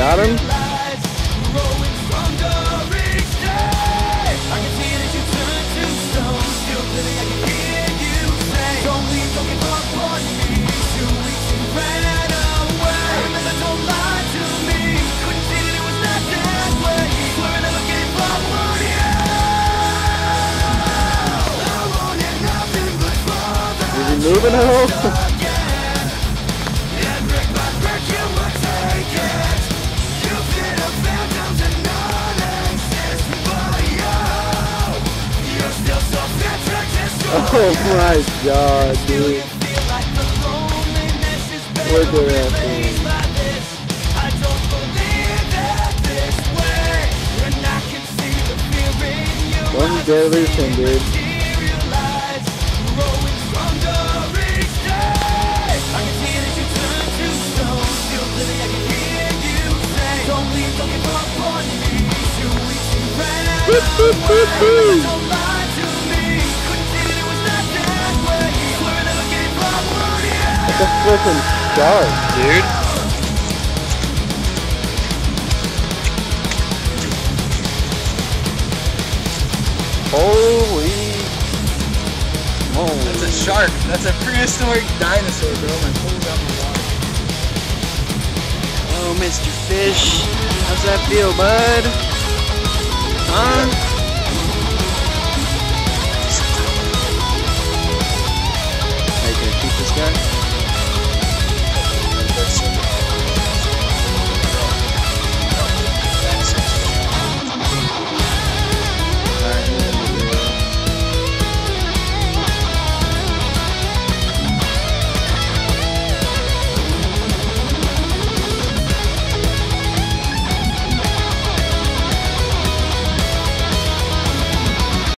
got him? Is he moving at all? Oh my god, dude. Look at that thing. Don't get loose him, dude. Boop, boop, boop, boop. What the frickin' shark, dude? Holy moly. That's a shark. That's a prehistoric dinosaur, bro. My pulled out the water. Oh, Mr. Fish. How's that feel, bud? Huh?